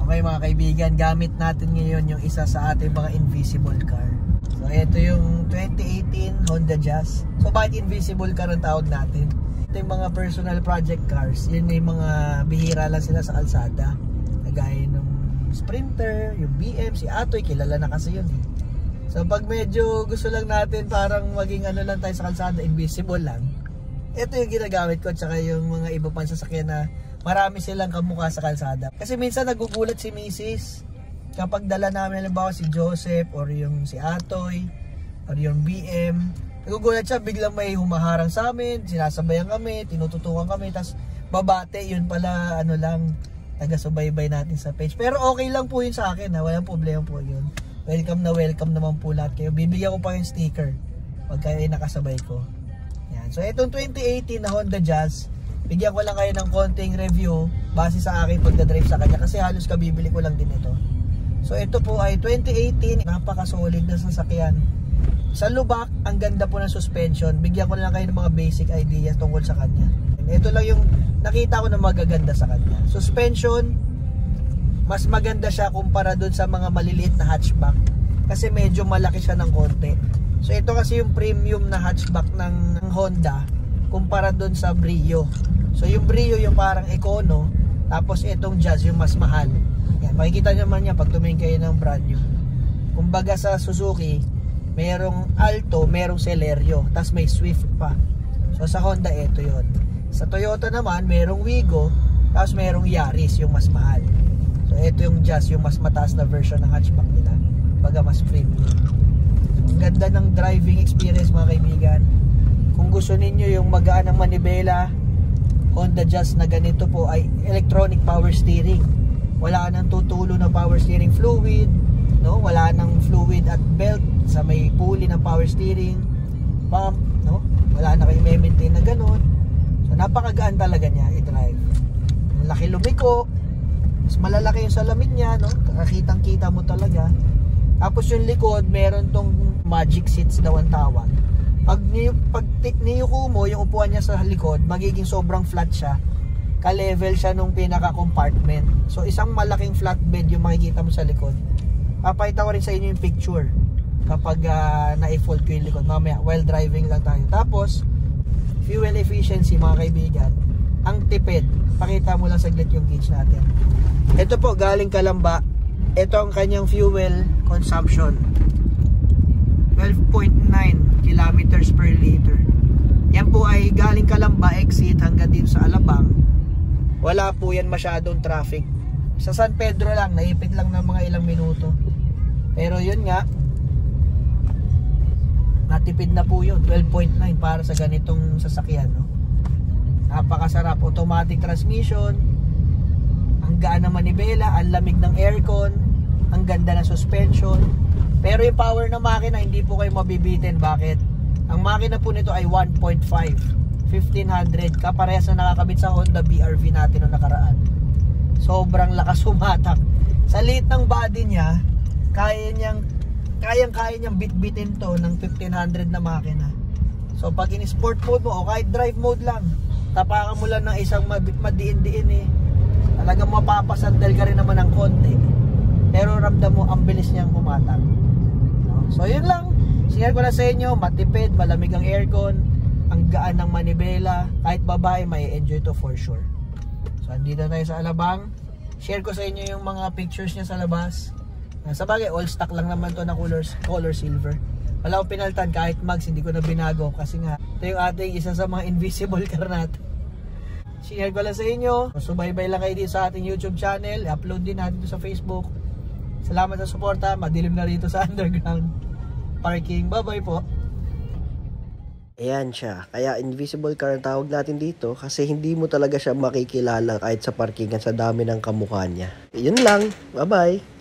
Okay mga kaibigan, gamit natin ngayon yung isa sa ating mga invisible car. So ito yung 2018 Honda Jazz. So bakit invisible car ang tawag natin? Ito yung mga personal project cars. Yun yung mga bihira lang sila sa kalsada. Kagaya ng Sprinter, yung BM, si Atoy, kilala na kasi yun eh. So pag medyo gusto lang natin parang maging ano lang tayo sa kalsada, invisible lang, ito yung ginagamit ko. At saka yung mga iba pang sasakyan na marami silang kamukha sa kalsada. Kasi minsan nagugulat si Mrs. kapag dala namin halimbawa si Joseph or yung si Atoy or yung BM. Nagugulat siya, biglang may humaharang sa amin, sinasabayan kami, tinututukan kami, tas babate, yun pala ano lang, taga-subaybay natin sa page. Pero okay lang po yun sa akin, ha? Walang problema po yun. Welcome na welcome naman po lahat kayo. Bibigyan ko pa yung sticker pag kayo ay nakasabay ko. Yan. So itong 2018 na Honda Jazz, bigyan ko lang kayo ng konting review base sa aking pagdadrive sa kanya kasi halos kabibili ko lang din ito. So ito po ay 2018, napaka-solid na sasakyan. Sa lubak, ang ganda po ng suspension. Bigyan ko lang kayo ng mga basic ideas tungkol sa kanya. Ito lang yung nakita ko na magaganda sa kanya. Suspension, mas maganda siya kumpara dun sa mga maliliit na hatchback kasi medyo malaki siya ng konti. So ito kasi yung premium na hatchback ng Honda kumpara dun sa Brio. So yung Brio yung parang econo, tapos itong Jazz yung mas mahal. Yan, makikita nyo naman yan pag tumingin kayo ng brand new. Kumbaga sa Suzuki, merong Alto, merong Celerio, tapos may Swift pa. So sa Honda ito yon. Sa Toyota naman, merong Wigo, tapos merong Yaris yung mas mahal. So ito yung Jazz, yung mas mataas na version ng hatchback nila, baga mas premium. Ang ganda ng driving experience mga kaibigan. Kung gusto ninyo yung magaan ng manibela, Honda Jazz na ganito po ay electronic power steering. Wala nang tutulo na power steering fluid, no? Wala nang fluid at belt sa may pulley ng power steering pump, no? Wala na kayo i-maintain na ganun. So napakagaan talaga niya i-drive. Malaki lumiko, mas malalaki yung salamin niya, no? Kakitang-kita mo talaga. Tapos yung likod, meron tong magic seats daw ang tawag. Pag niyuko mo yung upuan niya sa likod, magiging sobrang flat siya. Ka-level siya nung pinaka-compartment. So isang malaking flatbed yung makikita mo sa likod. Papakita ko rin sa inyo yung picture kapag na-fold ko yung likod mamaya while driving lang tayo. Tapos fuel efficiency mga kaibigan, ang tipid. Pakita mo lang saglit yung gauge natin. Ito po galing Kalamba. Ito ang kanyang fuel consumption, 12.9 kilometers per liter. Yan po ay galing Kalamba exit hanggang dito sa Alabang. Wala po yan masyadong traffic. Sa San Pedro lang, naipit lang ng mga ilang minuto. Pero yun nga, natipid na po yun, 12.9 para sa ganitong sasakyan, no? Napakasarap, automatic transmission, ang gaan ng manibela, ang lamig ng aircon, ang ganda ng suspension. Pero yung power ng makina hindi po kayo mabibitin. Bakit? Ang makina po nito ay 1.5 1500, kaparehas na nakakabit sa Honda BRV natin noong nakaraan. Sobrang lakas humatak. Sa liit ng body niya, kayang-kaya niyang bitbitin to ng 1500 na makina. So pag in sport mode mo o kahit drive mode lang, tapakan mo lang ng isang madiin-diin eh, talagang mapapasandal ka rin naman ng konti. Pero ramdam mo ang bilis niyang humatak. So yun lang, share ko na sa inyo, matipid, malamig ang aircon, ang gaan ng manibela, kahit babae may enjoy to for sure. So andito tayo sa Alabang. Share ko sa inyo yung mga pictures niya sa labas. Sa bagay, all stock lang naman to na color silver. Wala akong pinaltan kahit mags, hindi ko na binago kasi nga ito yung ating isa sa mga invisible car natin. Share ko lang sa inyo. Subaybay lang kayo dito sa ating YouTube channel. I-upload din natin ito sa Facebook. Salamat sa suporta. Madilim na rito sa underground parking. Bye bye po. Ayan siya. Kaya invisible car ang tawag natin dito kasi hindi mo talaga siya makikilala kahit sa parkingan sa dami ng kamukha niya. Yun lang. Bye bye.